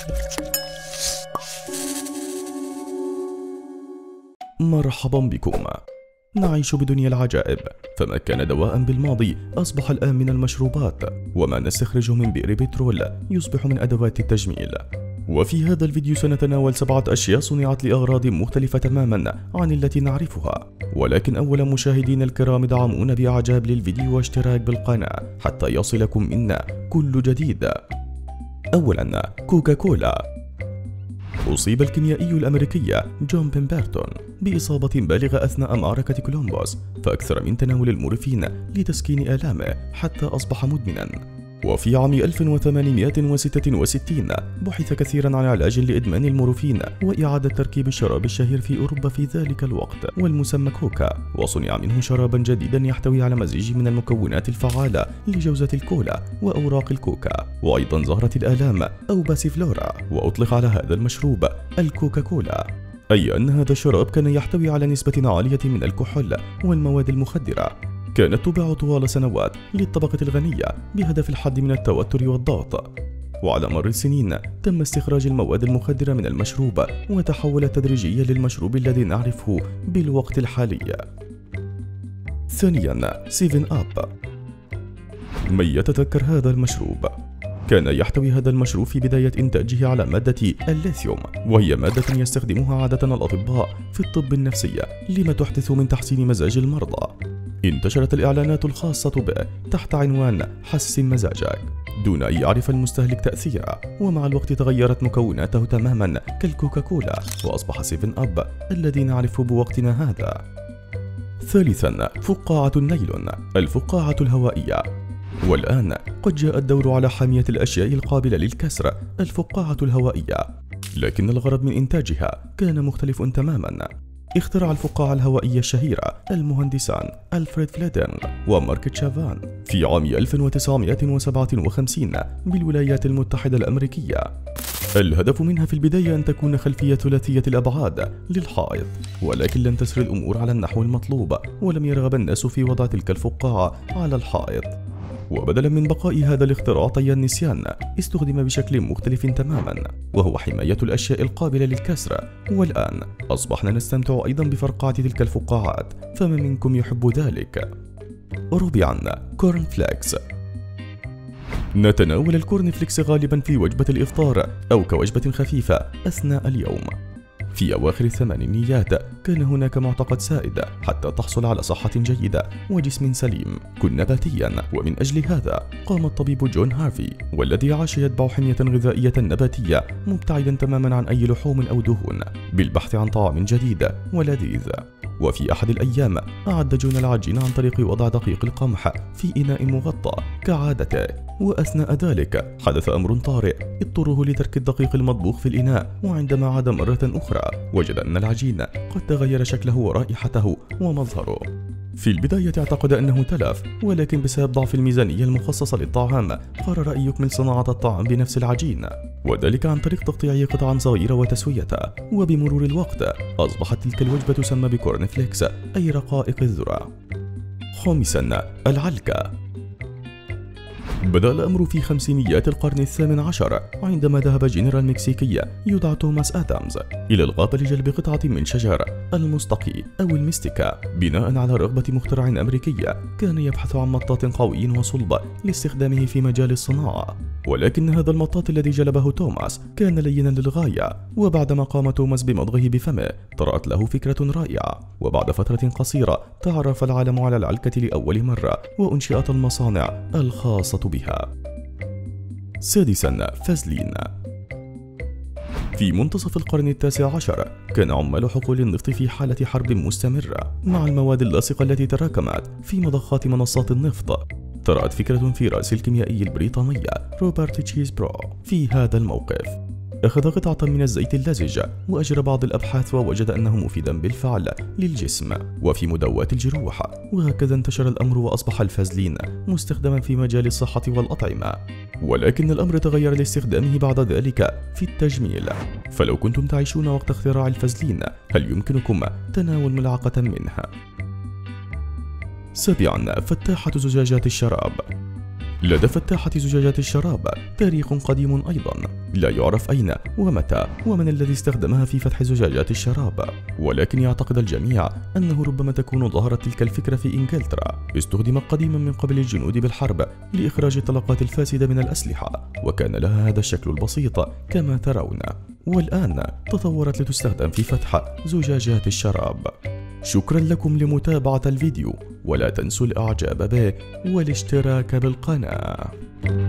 مرحبا بكم. نعيش بدنيا العجائب، فما كان دواء بالماضي أصبح الآن من المشروبات، وما نستخرجه من بئر بترول يصبح من أدوات التجميل. وفي هذا الفيديو سنتناول 7 أشياء صنعت لأغراض مختلفة تماما عن التي نعرفها. ولكن أولا مشاهدينا الكرام، ادعمونا بإعجاب للفيديو واشتراك بالقناة حتى يصلكم منا كل جديد. أولا كوكا كولا. أصيب الكيميائي الأمريكي جون بيمبرتون بإصابة بالغة أثناء معركة كولومبوس، فأكثر من تناول المورفين لتسكين آلامه حتى أصبح مدمنا. وفي عام 1866 بحث كثيرا عن علاج لإدمان المورفين وإعادة تركيب الشراب الشهير في أوروبا في ذلك الوقت والمسمى كوكا، وصنع منه شرابا جديدا يحتوي على مزيج من المكونات الفعالة لجوزة الكولا وأوراق الكوكا، وأيضا زهرة الآلام أو باسيفلورا، وأطلق على هذا المشروب الكوكا كولا، أي أن هذا الشراب كان يحتوي على نسبة عالية من الكحول والمواد المخدرة. كانت تباع طوال سنوات للطبقة الغنية بهدف الحد من التوتر والضغط، وعلى مر السنين تم استخراج المواد المخدرة من المشروب وتحول تدريجيا للمشروب الذي نعرفه بالوقت الحالي. ثانيا 7 أب. من يتذكر هذا المشروب؟ كان يحتوي هذا المشروب في بداية إنتاجه على مادة الليثيوم، وهي مادة يستخدمها عادة الأطباء في الطب النفسي لما تحدث من تحسين مزاج المرضى. انتشرت الإعلانات الخاصة به تحت عنوان حسن مزاجك دون أن يعرف المستهلك تأثيره، ومع الوقت تغيرت مكوناته تماما كالكوكا كولا، وأصبح 7 أب الذي نعرفه بوقتنا هذا. ثالثا فقاعة النايلون، الفقاعة الهوائية. والآن قد جاء الدور على حامية الأشياء القابلة للكسر، الفقاعة الهوائية، لكن الغرض من إنتاجها كان مختلف تماما. اخترع الفقاعة الهوائية الشهيرة المهندسان ألفريد فليدن ومارك تشافان في عام 1957 بالولايات المتحدة الأمريكية. الهدف منها في البداية أن تكون خلفية ثلاثية الأبعاد للحائط، ولكن لم تسر الأمور على النحو المطلوب، ولم يرغب الناس في وضع تلك الفقاعة على الحائط، وبدلا من بقاء هذا الاختراع طي النسيان استخدم بشكل مختلف تماما، وهو حماية الأشياء القابلة للكسر. والآن أصبحنا نستمتع أيضا بفرقعة تلك الفقاعات، فمن منكم يحب ذلك؟ رابعا كورن فليكس. نتناول الكورن فليكس غالبا في وجبة الإفطار أو كوجبة خفيفة أثناء اليوم. في أواخر الثمانينيات كان هناك معتقد سائد حتى تحصل على صحة جيدة وجسم سليم كن نباتيا، ومن أجل هذا قام الطبيب جون هارفي، والذي عاش يتبع حمية غذائية نباتية مبتعدا تماما عن أي لحوم أو دهون بالبحث عن طعام جديد ولذيذ. وفي أحد الأيام أعد جون العجين عن طريق وضع دقيق القمح في إناء مغطى كعادته، وأثناء ذلك حدث أمر طارئ اضطره لترك الدقيق المطبوخ في الإناء، وعندما عاد مرة أخرى وجد أن العجين قد تغير شكله ورائحته ومظهره. في البداية اعتقد أنه تلف، ولكن بسبب ضعف الميزانية المخصصة للطعام قرر أن يكمل صناعة الطعام بنفس العجين، وذلك عن طريق تقطيع قطعا صغيرة وتسويتها. وبمرور الوقت أصبحت تلك الوجبة تسمى بكورن فليكس، أي رقائق الذرة. خامسا العلكة. بدأ الأمر في خمسينيات القرن الثامن عشر عندما ذهب جنرال مكسيكي يدعى توماس آدامز إلى الغابة لجلب قطعة من شجر المستقي أو المستكة، بناء على رغبة مخترع أمريكي كان يبحث عن مطاط قوي وصلب لاستخدامه في مجال الصناعة. ولكن هذا المطاط الذي جلبه توماس كان لينا للغاية، وبعدما قام توماس بمضغه بفمه طرأت له فكرة رائعة، وبعد فترة قصيرة تعرف العالم على العلكة لأول مرة وأنشئت المصانع الخاصة بها. سادسا فازلين. في منتصف القرن التاسع عشر كان عمال حقول النفط في حالة حرب مستمرة مع المواد اللاصقة التي تراكمت في مضخات منصات النفط. طرأت فكرة في رأس الكيميائي البريطاني روبرت تشيزبرو في هذا الموقف. أخذ قطعة من الزيت اللزج وأجرى بعض الأبحاث ووجد أنه مفيدا بالفعل للجسم وفي مداواة الجروح، وهكذا انتشر الأمر وأصبح الفازلين مستخدما في مجال الصحة والأطعمة. ولكن الأمر تغير لاستخدامه بعد ذلك في التجميل، فلو كنتم تعيشون وقت اختراع الفازلين هل يمكنكم تناول ملعقة منها؟ سابعا فتاحة زجاجات الشراب. لدى فتاحة زجاجات الشراب تاريخ قديم أيضا، لا يعرف أين ومتى ومن الذي استخدمها في فتح زجاجات الشراب، ولكن يعتقد الجميع أنه ربما تكون ظهرت تلك الفكرة في إنجلترا. استخدمت قديما من قبل الجنود بالحرب لإخراج الطلقات الفاسدة من الأسلحة، وكان لها هذا الشكل البسيط كما ترون، والآن تطورت لتستخدم في فتح زجاجات الشراب. شكرا لكم لمتابعة الفيديو، ولا تنسوا الإعجاب به والاشتراك بالقناة.